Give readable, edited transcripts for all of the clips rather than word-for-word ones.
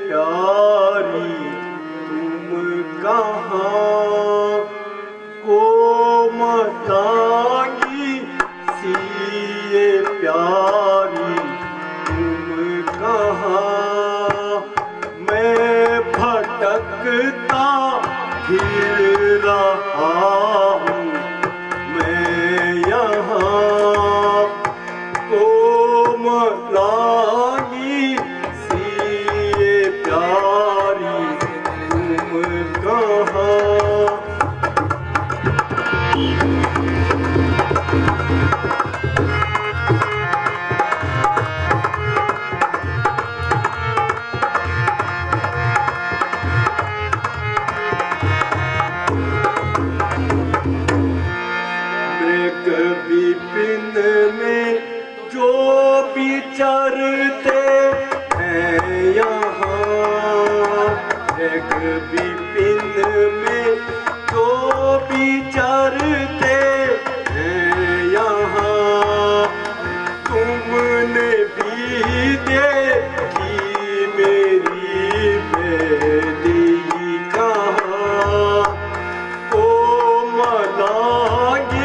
प्यारी तुम कहाँ को मतांगी सीए प्यारी तुम कहाँ। मैं भटकता फिर रहा हूँ मैं यहाँ को मतांगी सीए प्यारी तुम कहाँ। विपिन में जो विचरते हैं यहाँ एक विपिन में जो विचरते हैं यहाँ तुमने भी देखी मेरी बेदी कहाँ को मनागी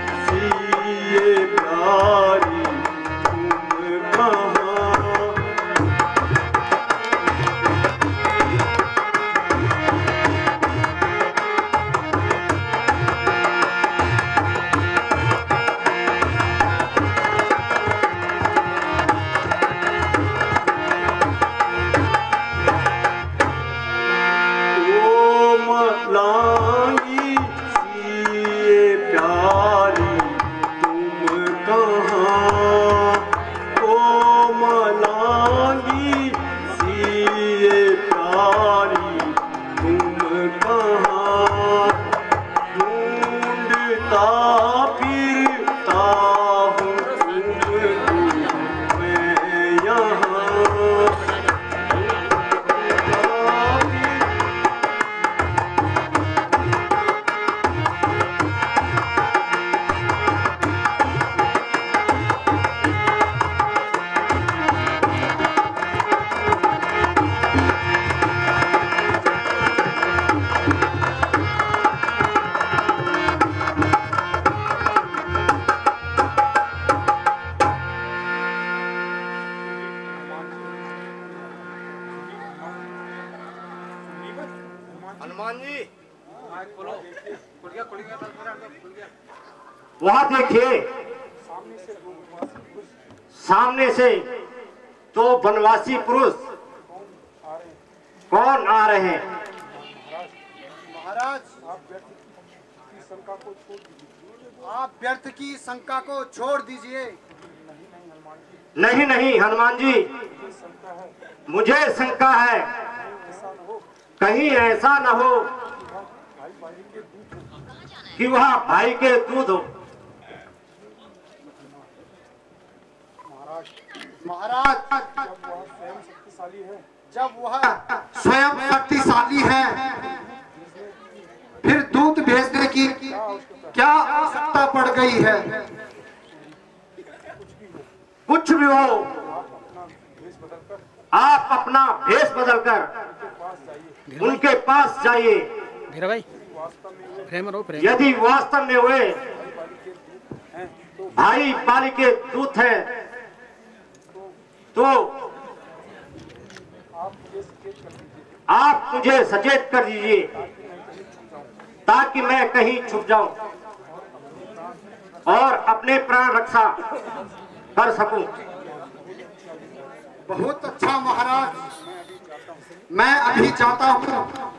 प्यारी तुम कहाँ। ओ मलांगी सीए प्यारी मलांगी सीए प्यारी तुम कहाँ। ढूंढता फिरता हूँ तुमको मैं यहाँ हनुमान जी वहां देखिए सामने से तो वनवासी पुरुष कौन आ रहे हैं। महाराज आप व्यर्थ की शंका को छोड़ दीजिए। नहीं नहीं हनुमान जी मुझे शंका है कहीं ऐसा न हो कि वह भाई के दूध हो। महाराज जब वह स्वयं शक्तिशाली है फिर दूध भेजने की क्या आवश्यकता पड़ गई है। कुछ भी हो आप अपना भेष बदलकर उनके पास जाइए। धीरा भाई प्रेम रहो प्रेम। यदि वास्तव में वे भाई पाली के दूत हैं तो आप मुझे सचेत कर दीजिए ताकि मैं कहीं छुप जाऊं और अपने प्राण रक्षा कर सकूं। बहुत अच्छा महाराज मैं अभी जाता हूँ